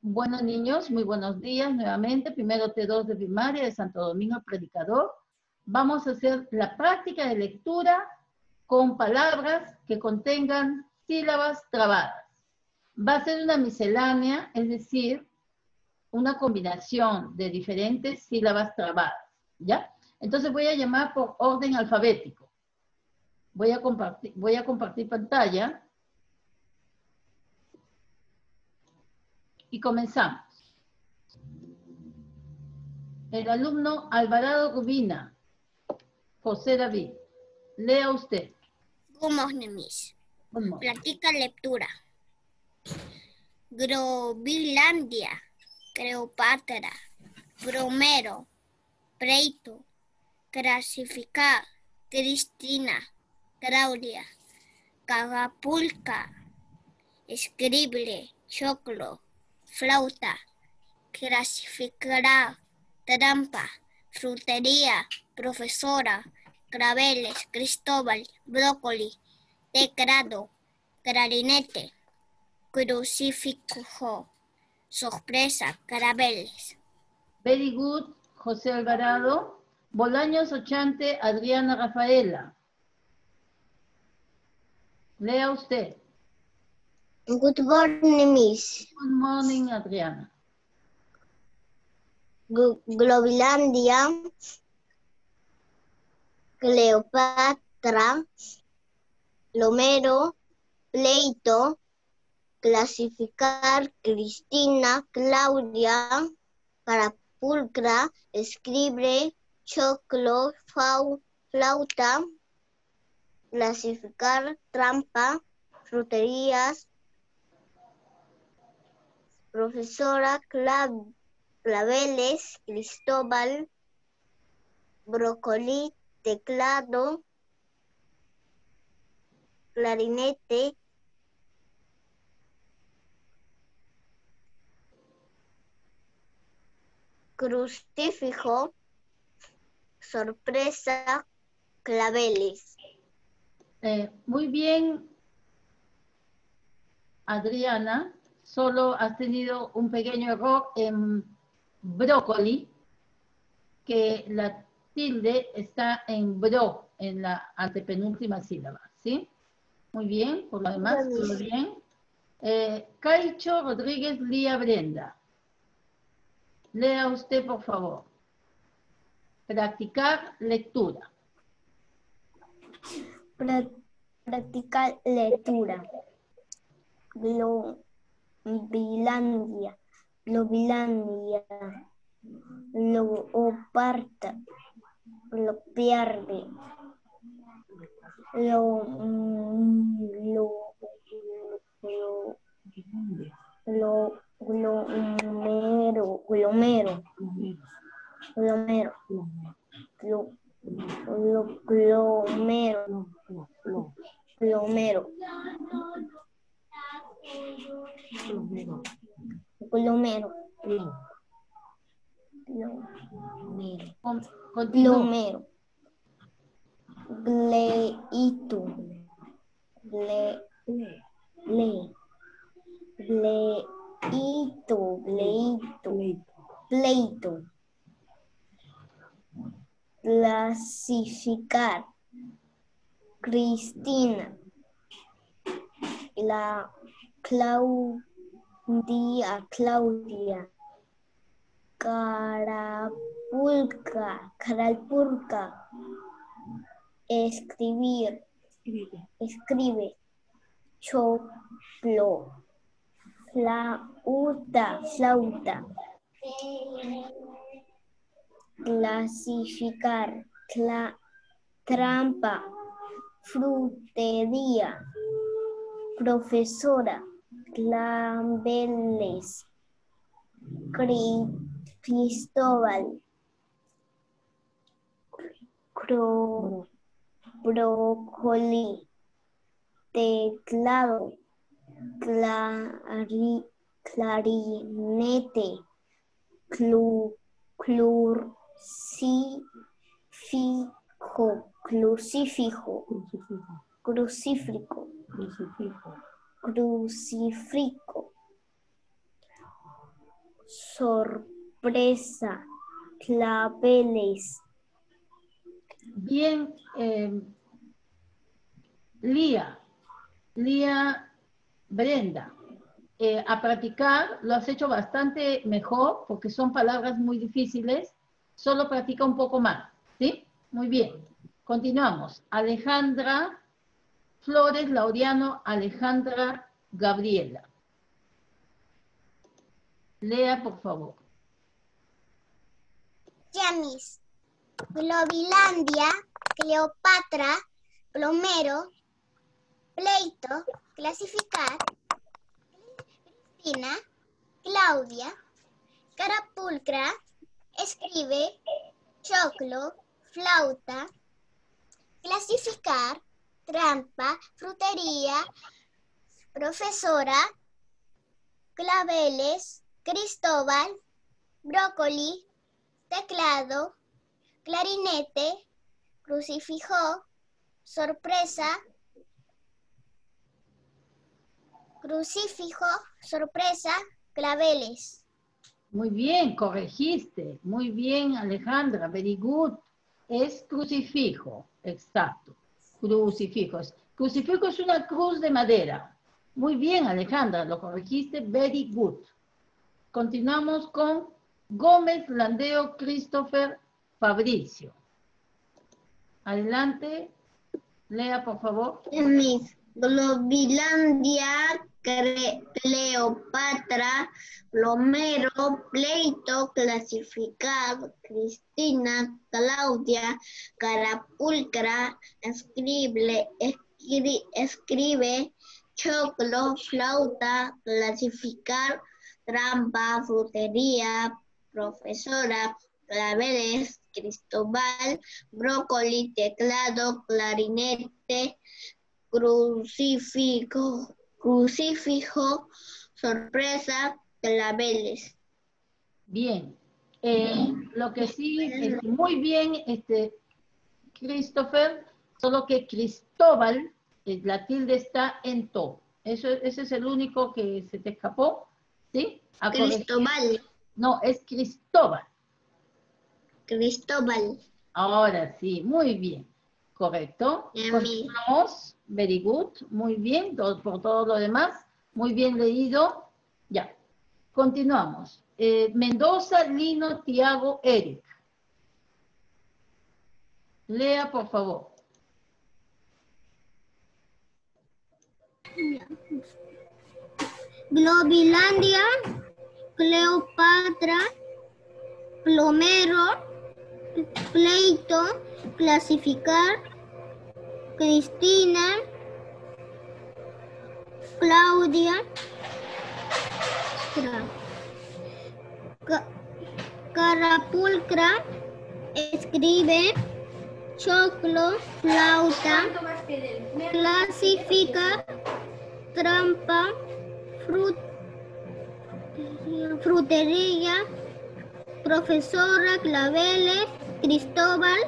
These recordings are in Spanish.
Bueno, niños, muy buenos días nuevamente. Primero T2 de primaria de Santo Domingo Predicador. Vamos a hacer la práctica de lectura con palabras que contengan sílabas trabadas. Va a ser una miscelánea, es decir, una combinación de diferentes sílabas trabadas, ¿ya? Entonces voy a llamar por orden alfabético. Voy a compartir pantalla y comenzamos. El alumno Alvarado Rubina, José David. Lea usted. Good morning, Miss. Good morning. Practica lectura. Grovilandia, Cleopatra, Bromero, Preito, Clasificar, Cristina, Claudia, Cagapulca, Escrible, Choclo, Flauta, Clasificará, Trampa, Frutería, Profesora, Claveles, Cristóbal, Brócoli, Teclado, Clarinete, Crucifijo, Sorpresa, Carabeles. Very good, José Alvarado. Bolaños Ochante, Adriana Rafaela. Lea usted. Good morning, Miss. Good morning, Adriana. Globilandia, Cleopatra, Lomero, Pleito, Clasificar, Cristina, Claudia, Carapulcra, Escribe, Choclo, Flauta, Clasificar, Trampa, Fruterías, Profesora, Claveles, Cristóbal, Brócoli, Teclado, Clarinete, Crucifijo, Sorpresa, Claveles. Muy bien, Adriana. Solo has tenido un pequeño error en brócoli, que la tilde está en bro, en la antepenúltima sílaba, ¿sí? Muy bien, por lo demás, todo bien. Caicho Rodríguez Lía Brenda. Lea usted, por favor. Practicar lectura. Practicar lectura. Globilandia, Leoparta, lo pierde, glomero, Continúa. Gleito, pleito, clasificar, Cristina, la Claudia, Carapulca, escribe, choclo, flauta, clasificar, trampa, frutería, profesora, claveles, Cristóbal, brócoli, teclado, clarinete, crucifijo, sorpresa, claveles. Bien, Lía Brenda. A practicar lo has hecho bastante mejor porque son palabras muy difíciles. Solo practica un poco más, ¿sí? Muy bien. Continuamos. Alejandra Flores Laureano, Alejandra Gabriela. Lea, por favor. Yamis. Globilandia, Cleopatra, Plomero, Pleito, clasificar, Cristina, Claudia, Carapulcra, escribe, choclo, flauta, clasificar, trampa, frutería, profesora, claveles, Cristóbal, brócoli, teclado, clarinete, crucifijo, sorpresa, claveles. Muy bien, corregiste. Muy bien, Alejandra. Very good. Es crucifijo. Exacto. Crucifijo. Crucifijo es una cruz de madera. Muy bien, Alejandra. Lo corregiste. Very good. Continuamos con Gómez, Landeo, Christopher, Fabricio. Adelante. Lea, por favor. Miss Globilandia, Cleopatra, Plomero, Pleito, clasificar, Cristina, Claudia, Carapulcra, escribe, choclo, flauta, clasificar, trampa, frutería, profesora, claveles, Cristóbal, brócoli, teclado, clarinete, crucifijo, sorpresa, claveles. Bien. Lo que sí, muy bien, Christopher, solo que Cristóbal, la tilde está en to. Ese es el único que se te escapó, ¿sí? Cristóbal. No, es Cristóbal. Cristóbal. Ahora sí, muy bien. Correcto. Continuamos. Very good. Muy bien. Por todo lo demás. Muy bien leído. Ya. Continuamos. Mendoza, Lino, Tiago, Eric. Lea, por favor. Globilandia, Cleopatra, Plomero, Pleito, clasificar, Cristina, Claudia, Carapulcra, escribe, choclo, flauta, clasifica, trampa, frutería, profesora, claveles, Cristóbal,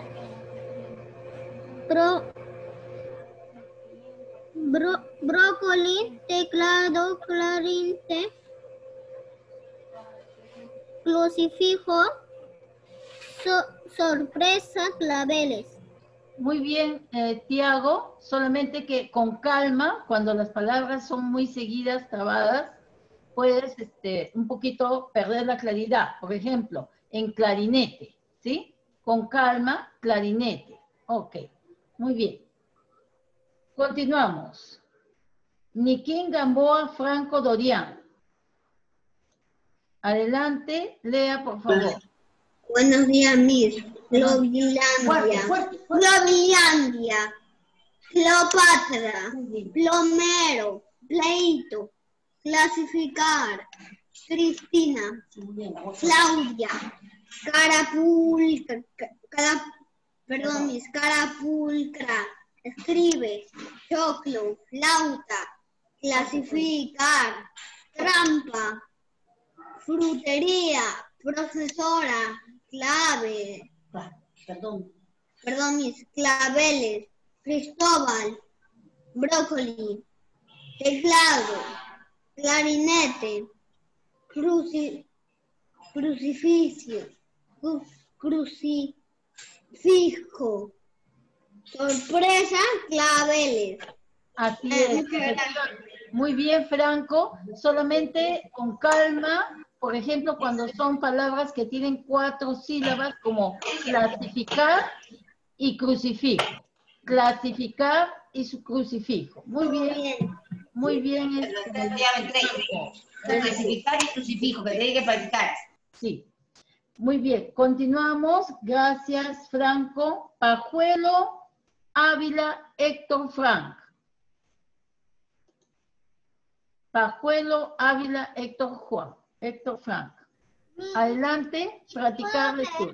brócoli, teclado, clarinete, crucifijo, sorpresa, claveles. Muy bien, Tiago, solamente que con calma, cuando las palabras son muy seguidas, trabadas, puedes un poquito perder la claridad. Por ejemplo, en clarinete, ¿sí? Con calma, clarinete. Ok, muy bien. Continuamos. Niquín Gamboa Franco Dorián. Adelante, Lea, por favor. Buenos días, Miss. Globilandia. Globilandia. Cleopatra. Plomero. Pleito. Clasificar. Cristina. Claudia. Carapulcra. Escribe. Choclo. Flauta. Clasificar. Trampa. Frutería. Profesora. Clave. Perdón, mis claveles. Cristóbal. Brócoli. Teclado. Clarinete. crucifijo, crucifijo, sorpresa, claveles. Así es. Muy bien, Franco. Solamente con calma. Por ejemplo, cuando son palabras que tienen 4 sílabas, como clasificar y crucifijo. Clasificar y su crucifijo. Muy bien. Muy bien. Clasificar y crucifijo, que tiene que practicar. Sí. Muy bien. Continuamos. Gracias, Franco. Pajuelo, Ávila, Héctor Frank. Pajuelo, Ávila, Héctor Juan. Héctor Frank. Adelante, practicar lectura.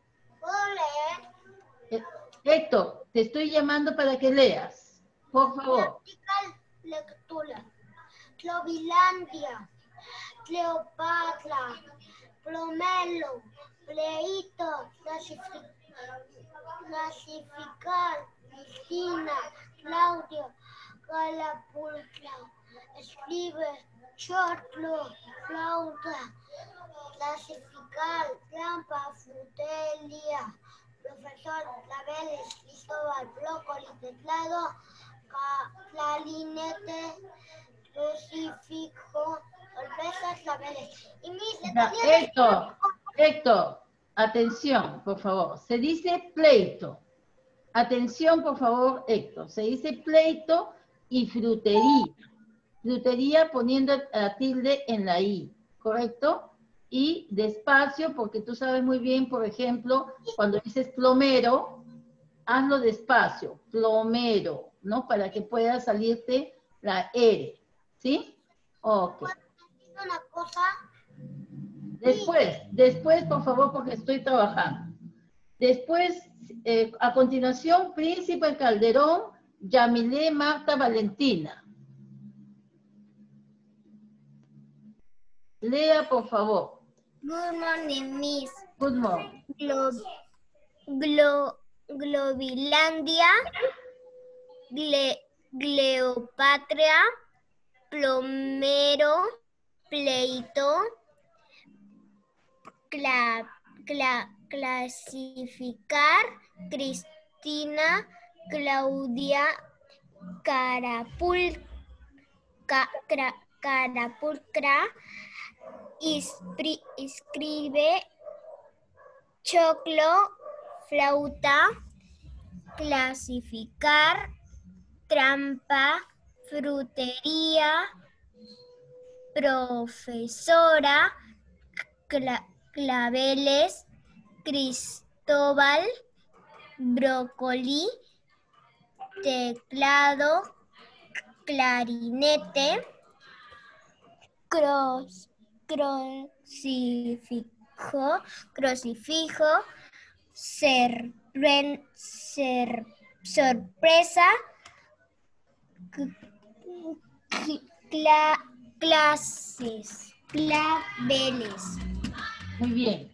Héctor, te estoy llamando para que leas. Por favor. Lectura. Clovilandia, Cleopatra, Plomelo, Pleito, clasificar, Cristina, Claudio, Calapulcra, escribe, chortlo, flauta, clasificar, trampa, frutelia, profesor, claveles, Cristóbal, brócoli, teclado, clarinete, crucifijo, sorpresas, claveles. Y Héctor, atención, por favor. Se dice pleito. Atención, por favor, Héctor. Se dice pleito y frutería. Frutería poniendo la tilde en la I, ¿correcto? Y despacio, porque tú sabes muy bien, por ejemplo, cuando dices plomero, hazlo despacio, plomero, ¿no? Para que pueda salirte la R, ¿sí? Ok. una cosa. Después, por favor, porque estoy trabajando. Después, a continuación, Príncipe Calderón, Yamilé, Marta, Valentina. Lea, por favor. Good morning, Miss. Good morning. Globilandia, Cleopatra, Plomero, Pleito, clasificar, Cristina, Claudia, Carapulcra, escribe, choclo, flauta, clasificar, trampa, frutería, profesora, claveles, Cristóbal, brócoli, teclado, clarinete, crucifijo, sorpresa, claveles. Muy bien.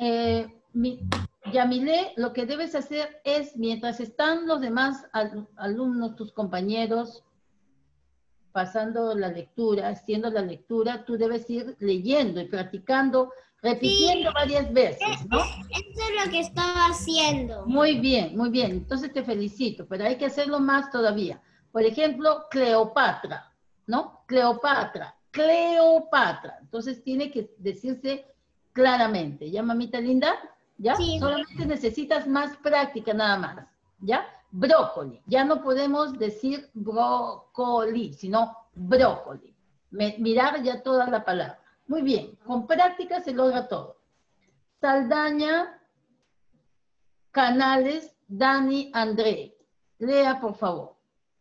Yamilé, lo que debes hacer es, mientras están los demás alumnos, tus compañeros, pasando la lectura, haciendo la lectura, tú debes ir leyendo y practicando, repitiendo varias veces, ¿no? Eso es lo que estaba haciendo. Muy bien, muy bien. Entonces te felicito, pero hay que hacerlo más todavía. Por ejemplo, Cleopatra, ¿no? Cleopatra. Entonces tiene que decirse claramente. ¿Ya, mamita linda? ¿Ya? Sí. Solamente necesitas más práctica nada más. ¿Ya? Brócoli. Ya no podemos decir brócoli, sino brócoli. Mirar ya toda la palabra. Muy bien. Con práctica se logra todo. Saldaña, Canales, Dani, André. Lea, por favor.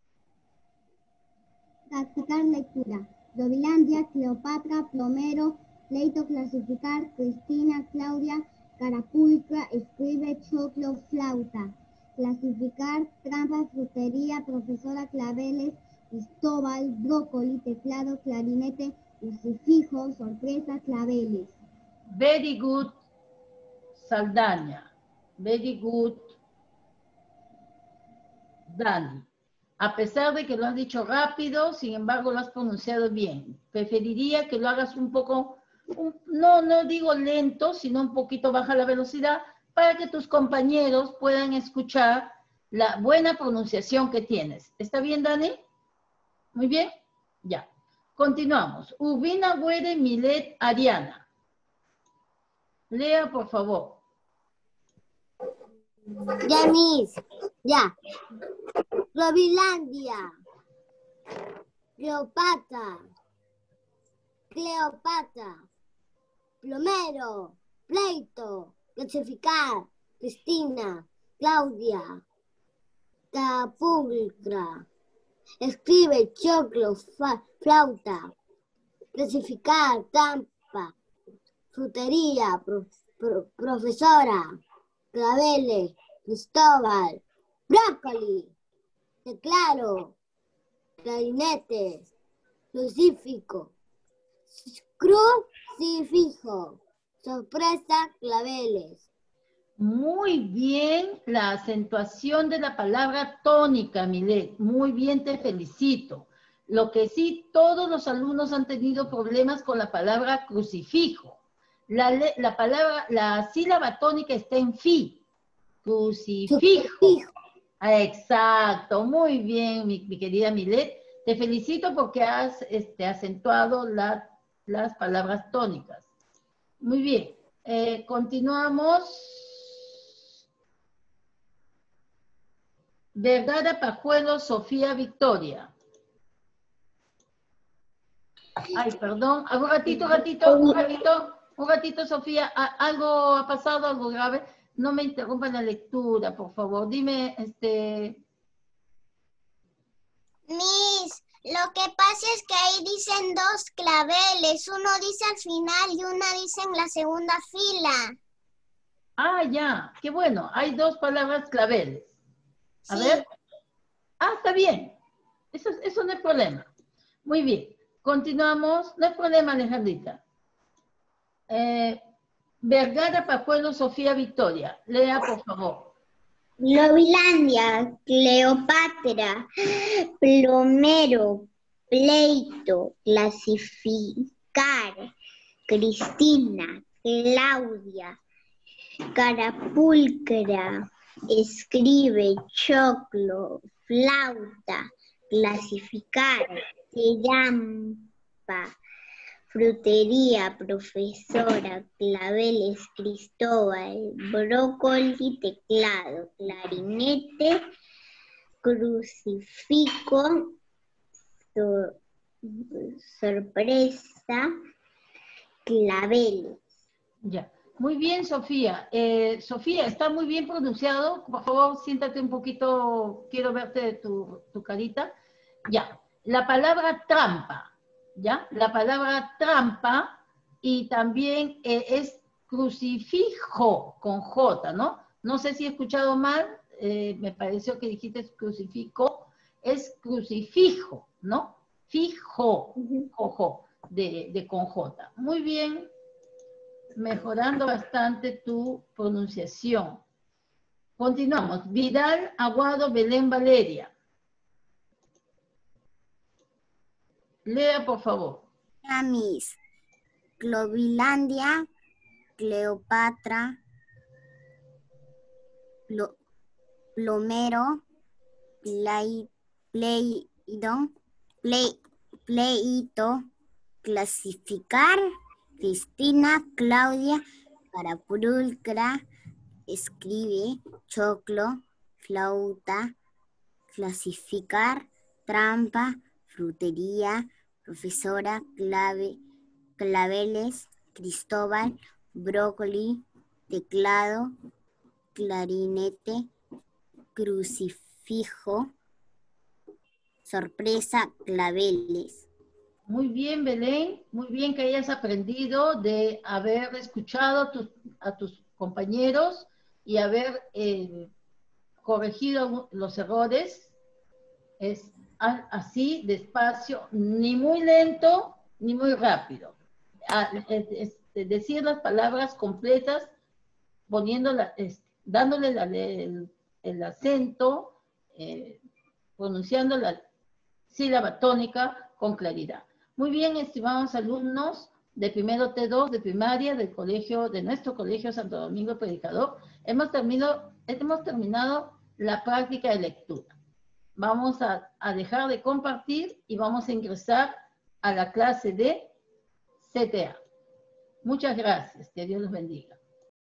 Practicar lectura. Globilandia, Cleopatra, Plomero, Pleito, clasificar, Cristina, Claudia, Carapulcra, escribe, choclo, flauta. Clasificar, trampa, frutería, profesora, claveles, Cristóbal, brócoli, teclado, clarinete, crucifijo, sorpresa, claveles. Very good, Saldaña. Very good, Dani. A pesar de que lo has dicho rápido, sin embargo lo has pronunciado bien. Preferiría que lo hagas un poco no digo lento, sino un poquito baja la velocidad para que tus compañeros puedan escuchar la buena pronunciación que tienes. ¿Está bien, Dani? Muy bien. Ya. Continuamos. Ubina, Güere, Milet, Ariana. Lea, por favor. Ya, Miss. Ya. Globilandia. Cleopatra. Plomero. Pleito. Clasificar. Cristina. Claudia. Capulcra. Escribe, choclo, flauta. Clasificar, trampa. Frutería, profesora. Claveles, Cristóbal. Brócoli. Teclado. Clarinete. Crucifijo. Crucifijo. Sorpresa, claveles. Muy bien la acentuación de la palabra tónica, Milet. Muy bien, te felicito. Lo que sí, todos los alumnos han tenido problemas con la palabra crucifijo. La sílaba tónica está en fi. Crucifijo. Exacto, muy bien, mi querida Milet. Te felicito porque has acentuado las palabras tónicas. Muy bien, continuamos. Vergara, Pajuelo, Sofía, Victoria. Ay, perdón, un ratito, Sofía, algo ha pasado, algo grave. No me interrumpan la lectura, por favor. Dime, Miss, lo que pasa es que ahí dicen dos claveles. Uno dice al final y una dice en la segunda fila. Ah, ya, qué bueno. Hay dos palabras claveles. A ver. Ah, está bien. Eso no es problema. Muy bien. Continuamos. No hay problema, Alejandrita. Vergara, Pajuelo, Sofía, Victoria. Lea, por favor. Globilandia, Cleopatra, plomero, pleito, clasificar, Cristina, Claudia, carapulcra, escribe, choclo, flauta, clasificar, trampa, frutería, profesora, claveles, Cristóbal, brócoli, teclado, clarinete, crucifijo, sorpresa, claveles. Ya. Muy bien, Sofía. Sofía, está muy bien pronunciado. Por favor, siéntate un poquito. Quiero verte tu carita. Ya. La palabra trampa. ¿Ya? La palabra trampa y también es crucifijo con J, ¿no? No sé si he escuchado mal, me pareció que dijiste crucifijo, es crucifijo, ¿no? Fijo, ojo, de con J. Muy bien, mejorando bastante tu pronunciación. Continuamos. Vidal, Aguado, Belén, Valeria. Lea, por favor. Miss, Globilandia, Cleopatra, plomero, pleito, clasificar, Cristina, Claudia, carapulcra, escribe, choclo, flauta, clasificar, trampa, frutería, profesora, claveles, Cristóbal, brócoli, teclado, clarinete, crucifijo, sorpresa, claveles. Muy bien, Belén, muy bien que hayas aprendido de haber escuchado a tus compañeros y haber corregido los errores. Es así, despacio, ni muy lento, ni muy rápido. Decir las palabras completas, dándole el acento, pronunciando la sílaba tónica con claridad. Muy bien, estimados alumnos, de primero T2 de primaria del colegio, de nuestro colegio Santo Domingo Predicador. Hemos terminado la práctica de lectura. Vamos a dejar de compartir y vamos a ingresar a la clase de CTA. Muchas gracias. Que Dios los bendiga.